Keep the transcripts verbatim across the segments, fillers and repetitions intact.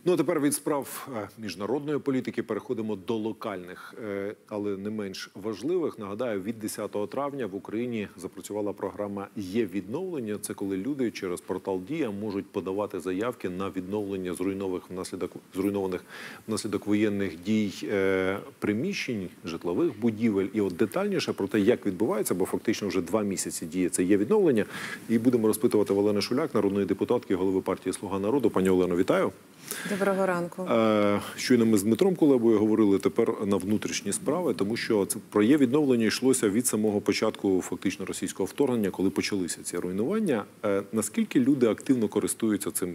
Ну, а тепер від справ міжнародної політики переходимо до локальних, але не менш важливих. Нагадаю, від десятого травня в Україні запрацювала програма «Є відновлення». Це коли люди через портал «Дія» можуть подавати заявки на відновлення зруйнованих внаслідок, зруйнованих внаслідок воєнних дій приміщень, житлових будівель. І от детальніше про те, як відбувається, бо фактично вже два місяці діє це «Є відновлення». І будемо розпитувати Олену Шуляк, народної депутатки, голови партії «Слуга народу». Пані Олено, вітаю. Доброго ранку. Щойно ми з Дмитром Кулебою говорили тепер на внутрішні справи, тому що це про є відновлення йшлося від самого початку фактично російського вторгнення, коли почалися ці руйнування. Наскільки люди активно користуються цим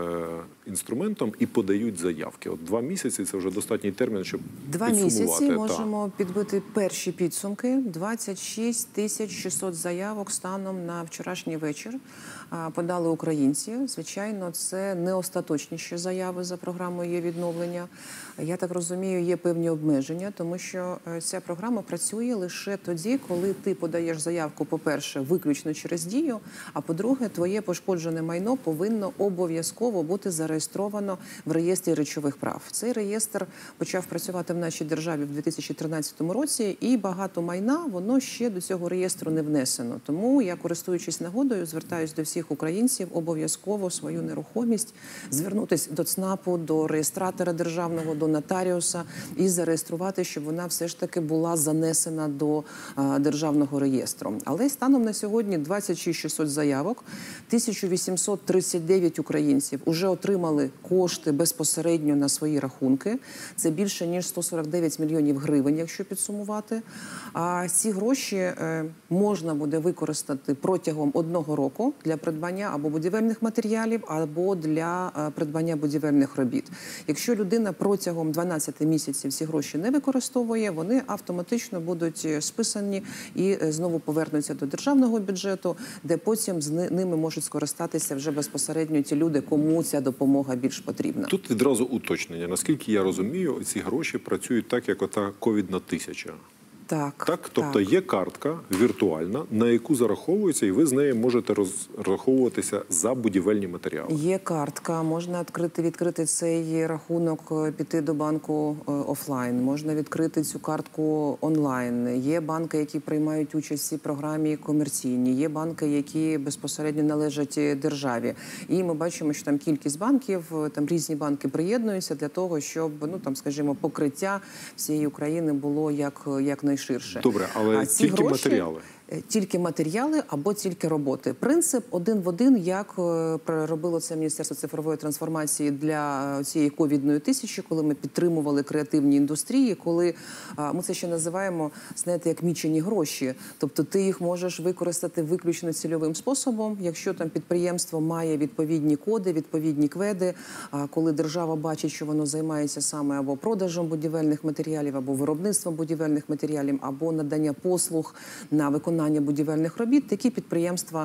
інструментом і подають заявки? От два місяці – це вже достатній термін, щоб Два підсумувати. місяці можемо Та. підбити перші підсумки. двадцять шість тисяч шістсот заявок станом на вчорашній вечір подали українці. Звичайно, це не остаточніші заяви за програмою «Є відновлення». Я так розумію, є певні обмеження, тому що ця програма працює лише тоді, коли ти подаєш заявку, по-перше, виключно через Дію, а по-друге, твоє пошкоджене майно повинно обов'язково бути зареєстровано в реєстрі речових прав. Цей реєстр почав працювати в нашій державі в дві тисячі тринадцятому році, і багато майна, воно ще до цього реєстру не внесено. Тому я, користуючись нагодою, звертаюся до всіх українців обов'язково свою нерухомість звернутися до ЦНАПу, до реєстратора державного, до нотаріуса і зареєструвати, щоб вона все ж таки була занесена до а, державного реєстру. Але станом на сьогодні двадцять шість тисяч шістсот заявок, тисяча вісімсот тридцять дев'ять українців вже отримали кошти безпосередньо на свої рахунки. Це більше, ніж сто сорок дев'ять мільйонів гривень, якщо підсумувати. А ці гроші е, можна буде використати протягом одного року для придбання або будівельних матеріалів, або для е, придбання будівельних робіт. Якщо людина протягом дванадцяти місяців ці гроші не використовує, вони автоматично будуть списані і знову повернуться до державного бюджету, де потім з ними можуть скористатися вже безпосередньо ті люди, кому ця допомога більш потрібна. Тут відразу уточнення. Наскільки я розумію, ці гроші працюють так, як ота ковідна тисяча. Так, так, тобто так. Є картка віртуальна, на яку зараховується, і ви з нею можете розраховуватися за будівельні матеріали. Є картка, можна відкрити, відкрити цей рахунок, піти до банку офлайн, можна відкрити цю картку онлайн. Є банки, які приймають участь в цій програмі комерційні, є банки, які безпосередньо належать державі. І ми бачимо, що там кількість банків, там різні банки приєднуються для того, щоб, ну там, скажімо, покриття всієї України було як, як найширше. Добре, але а тільки гроші, матеріали? Тільки матеріали або тільки роботи. Принцип один в один, як робило це Міністерство цифрової трансформації для цієї ковідної тисячі, коли ми підтримували креативні індустрії, коли ми це ще називаємо, знаєте, як мічені гроші. Тобто ти їх можеш використати виключно цільовим способом, якщо там підприємство має відповідні коди, відповідні кведи, коли держава бачить, що воно займається саме або продажем будівельних матеріалів, або виробництвом будівельних матеріалів, або надання послуг на виконання будівельних робіт, такі підприємства,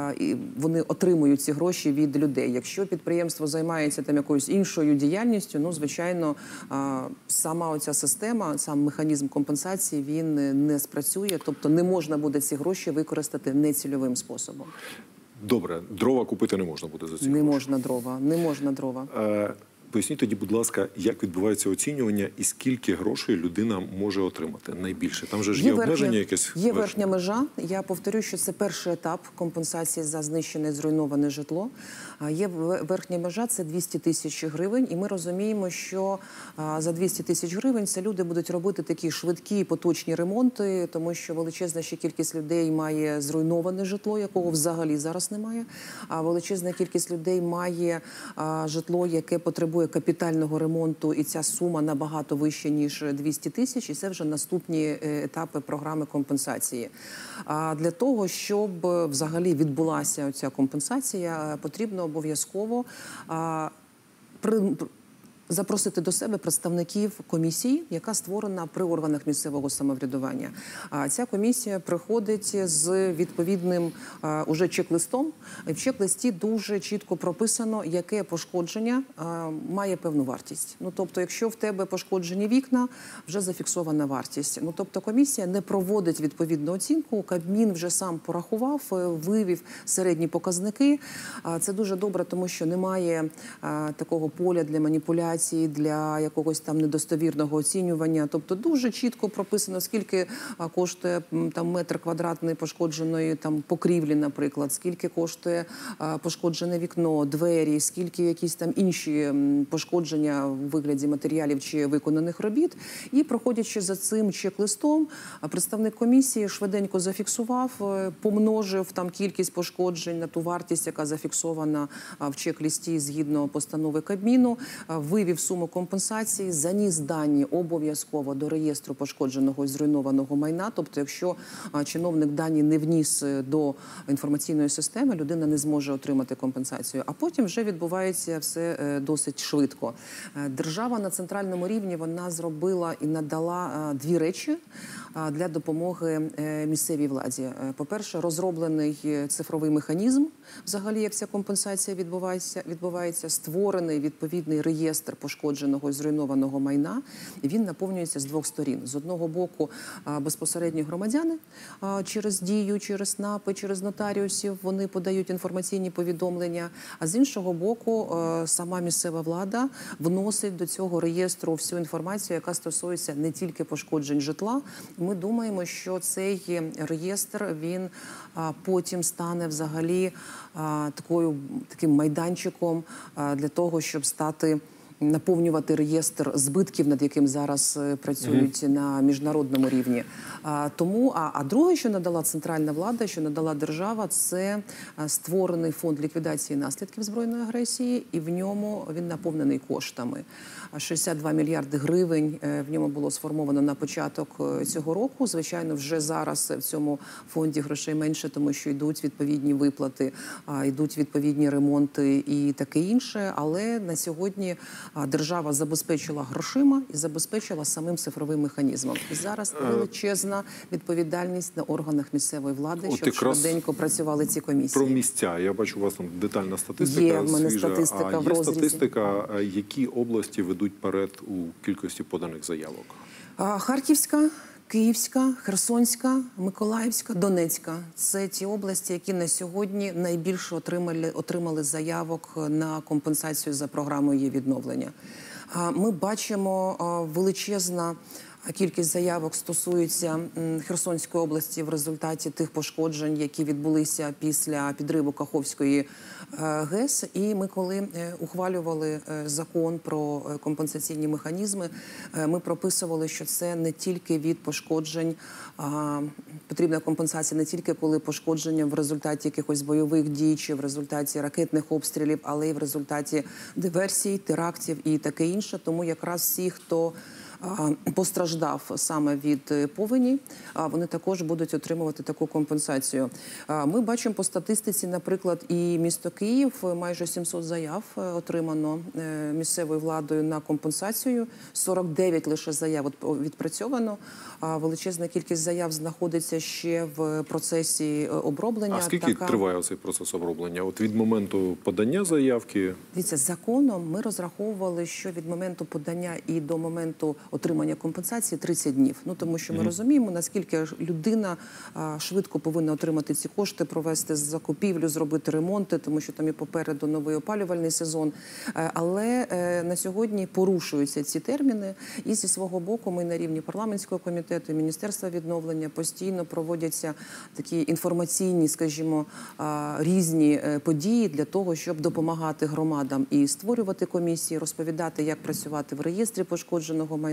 вони отримують ці гроші від людей. Якщо підприємство займається там якоюсь іншою діяльністю, ну, звичайно, сама оця система, сам механізм компенсації, він не спрацює, тобто не можна буде ці гроші використати нецільовим способом. Добре, дрова купити не можна буде за ці Не гроші. можна дрова, не можна дрова. Е, Поясніть тоді, будь ласка, як відбувається оцінювання і скільки грошей людина може отримати найбільше? Там же ж є, є обмеження верхня, якесь? Є верхня межа. Я повторю, що це перший етап компенсації за знищене, зруйноване житло. Є верхня межа – це двісті тисяч гривень. І ми розуміємо, що за двісті тисяч гривень це люди будуть робити такі швидкі поточні ремонти, тому що величезна ще кількість людей має зруйноване житло, якого взагалі зараз немає. А величезна кількість людей має житло, яке потребує капітального ремонту, і ця сума набагато вища, ніж двісті тисяч, і це вже наступні етапи програми компенсації. А для того, щоб взагалі відбулася ця компенсація, потрібно обов'язково запросити до себе представників комісії, яка створена при органах місцевого самоврядування. А ця комісія приходить з відповідним а, уже чек-листом. І в чек-листі дуже чітко прописано, яке пошкодження а, має певну вартість. Ну, тобто, якщо в тебе пошкоджені вікна, вже зафіксована вартість. Ну, тобто, комісія не проводить відповідну оцінку. Кабмін вже сам порахував, вивів середні показники. А, це дуже добре, тому що немає а, такого поля для маніпуляції, для якогось там недостовірного оцінювання. Тобто дуже чітко прописано, скільки коштує там метр квадратний пошкодженої там покрівлі, наприклад, скільки коштує пошкоджене вікно, двері, скільки якісь там інші пошкодження в вигляді матеріалів чи виконаних робіт. І, проходячи за цим чек-листом, представник комісії швиденько зафіксував, помножив там кількість пошкоджень на ту вартість, яка зафіксована в чек-листі згідно постанови Кабміну, вивів суму компенсації, заніс дані обов'язково до реєстру пошкодженого і зруйнованого майна. Тобто, якщо чиновник дані не вніс до інформаційної системи, людина не зможе отримати компенсацію. А потім вже відбувається все досить швидко. Держава на центральному рівні, вона зробила і надала дві речі для допомоги місцевій владі. По-перше, розроблений цифровий механізм, взагалі, як ця компенсація відбувається, відбувається, створений відповідний реєстр пошкодженого і зруйнованого майна. І він наповнюється з двох сторін. З одного боку, безпосередньо громадяни через дію, через НАПи, через нотаріусів, вони подають інформаційні повідомлення, а з іншого боку, сама місцева влада вносить до цього реєстру всю інформацію, яка стосується не тільки пошкоджень житла. Ми думаємо, що цей реєстр, він потім стане взагалі такою, таким майданчиком для того, щоб стати наповнювати реєстр збитків, над яким зараз працюють mm-hmm. на міжнародному рівні. А, тому, а, а друге, що надала центральна влада, що надала держава, це створений фонд ліквідації наслідків збройної агресії, і в ньому він наповнений коштами. шістдесят два мільярди гривень в ньому було сформовано на початок цього року. Звичайно, вже зараз в цьому фонді грошей менше, тому що йдуть відповідні виплати, йдуть відповідні ремонти і таке інше. Але на сьогодні держава забезпечила грошима і забезпечила самим цифровим механізмом. І зараз величезна відповідальність на органах місцевої влади, От щоб швиденько працювали ці комісії. Про місця. Я бачу, у вас там детальна статистика. Є в мене свіжа. статистика а в є розрізі. статистика, які області ведуть вперед у кількості поданих заявок? Харківська, Київська, Херсонська, Миколаївська, Донецька – це ті області, які на сьогодні найбільше отримали, отримали заявок на компенсацію за програмою «Є-відновлення». Ми бачимо величезна кількість заявок стосується Херсонської області в результаті тих пошкоджень, які відбулися після підриву Каховської ГЕС. І ми, коли ухвалювали закон про компенсаційні механізми, ми прописували, що це не тільки від пошкоджень, потрібна компенсація не тільки коли пошкодження в результаті якихось бойових дій чи в результаті ракетних обстрілів, але й в результаті диверсій, терактів і таке інше. Тому якраз всі, хто постраждав саме від повені, вони також будуть отримувати таку компенсацію. Ми бачимо по статистиці, наприклад, і місто Київ, майже сімсот заяв отримано місцевою владою на компенсацію, сорок дев'ять лише заяв відпрацьовано, величезна кількість заяв знаходиться ще в процесі оброблення. А скільки така... триває цей процес оброблення? От від моменту подання заявки? Дивіться, законом ми розраховували, що від моменту подання і до моменту отримання компенсації тридцять днів. Ну, тому що ми mm-hmm. розуміємо, наскільки людина а, швидко повинна отримати ці кошти, провести закупівлю, зробити ремонти, тому що там і попереду новий опалювальний сезон. А, але е, на сьогодні порушуються ці терміни. І зі свого боку ми на рівні парламентського комітету і Міністерства відновлення постійно проводяться такі інформаційні, скажімо, а, різні події для того, щоб допомагати громадам і створювати комісії, розповідати, як працювати в реєстрі пошкодженого майна,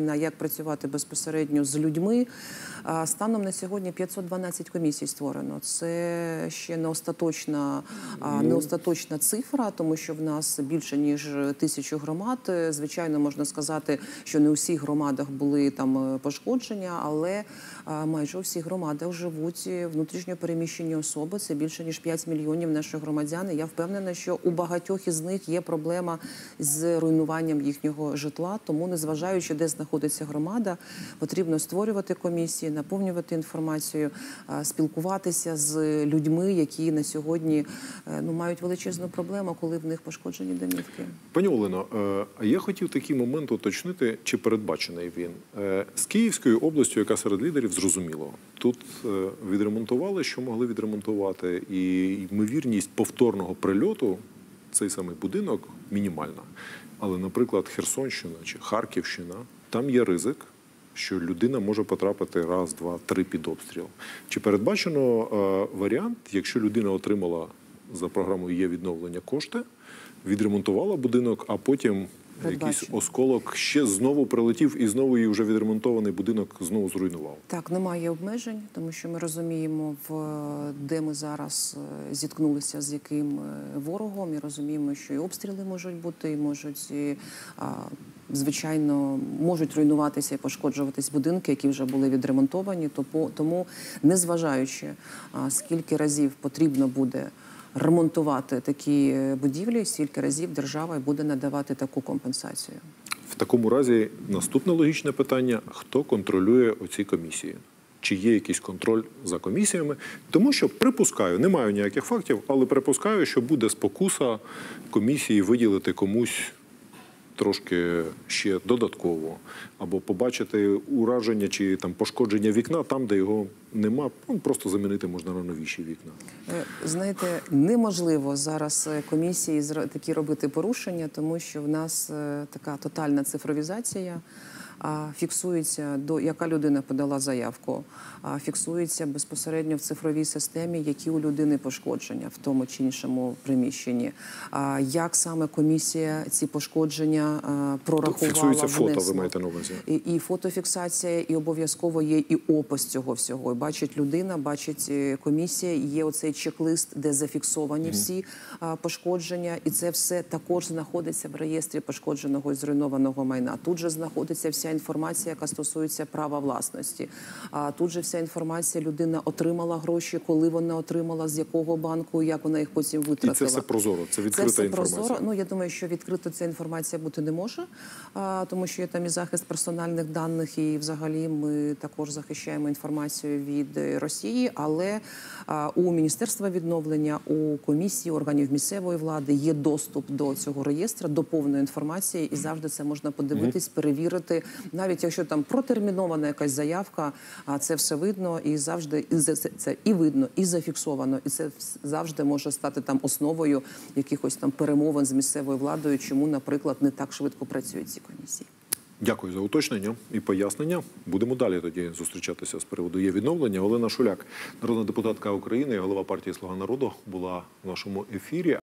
майна, як працювати безпосередньо з людьми. Станом на сьогодні п'ятсот дванадцять комісій створено. Це ще не остаточна, не остаточна цифра, тому що в нас більше ніж тисячу громад. Звичайно, можна сказати, що не у всіх громадах були там пошкодження, але майже у всіх громадах живуть внутрішньо переміщені особи. Це більше ніж п'ять мільйонів наших громадян. І я впевнена, що у багатьох із них є проблема з руйнуванням їхнього житла. Тому, незважаючи, де знаходиться громада, потрібно створювати комісії, наповнювати інформацію, спілкуватися з людьми, які на сьогодні ну, мають величезну проблему, коли в них пошкоджені домівки. Пані Олено, а я хотів такий момент уточнити, чи передбачений він. З Київською областю, яка серед лідерів, зрозуміло. Тут відремонтували, що могли відремонтувати, і ймовірність повторного прильоту цей самий будинок мінімальна. Але, наприклад, Херсонщина чи Харківщина, там є ризик, що людина може потрапити раз, два, три під обстріл. Чи передбачено е, варіант, якщо людина отримала за програмою «Є відновлення» кошти, відремонтувала будинок, а потім якийсь осколок ще знову прилетів і знову її вже відремонтований будинок знову зруйнував? Так, немає обмежень, тому що ми розуміємо, в, де ми зараз зіткнулися з яким ворогом, і розуміємо, що і обстріли можуть бути, і можуть, і, а, звичайно, можуть руйнуватися і пошкоджуватись будинки, які вже були відремонтовані. Тому, незважаючи, а, скільки разів потрібно буде ремонтувати такі будівлі, стільки разів держава буде надавати таку компенсацію. В такому разі наступне логічне питання – хто контролює оці комісії? Чи є якийсь контроль за комісіями? Тому що, припускаю, не маю ніяких фактів, але припускаю, що буде спокуса комісії виділити комусь трошки ще додатково, або побачити ураження чи там пошкодження вікна там, де його нема, ну, просто замінити можна на новіші вікна. Знаєте, неможливо зараз комісії такі робити порушення, тому що в нас така тотальна цифровізація. Фіксується, до яка людина подала заявку, фіксується безпосередньо в цифровій системі, які у людини пошкодження в тому чи іншому приміщенні, як саме комісія ці пошкодження прорахувала, фіксується внесла. Фото, ви маєте на увазі? І, і фотофіксація, і обов'язково є і опис цього всього. І бачить людина, бачить комісія, і є оцей чек-лист, де зафіксовані mm. всі а, пошкодження, і це все також знаходиться в реєстрі пошкодженого і зруйнованого майна. Тут же знаходиться вся інформація, яка стосується права власності. А тут же вся інформація, людина отримала гроші, коли вона отримала, з якого банку, як вона їх потім витратила. І це все прозоро, це відкрита це все інформація. Прозоро. Ну, я думаю, що відкрито ця інформація бути не може, а, тому що є там і захист персональних даних, і взагалі ми також захищаємо інформацію від Росії, але а, у Міністерства відновлення, у комісії, органів місцевої влади є доступ до цього реєстру, до повної інформації, і завжди це можна подивитись, перевірити. Навіть якщо там протермінована якась заявка, а це все видно, і завжди і це і видно, і зафіксовано, і це завжди може стати там основою якихось там перемовин з місцевою владою, чому, наприклад, не так швидко працюють ці комісії. Дякую за уточнення і пояснення. Будемо далі тоді зустрічатися з приводу «Є відновлення». Олена Шуляк, народна депутатка України, голова партії «Слуга народу», була в нашому ефірі.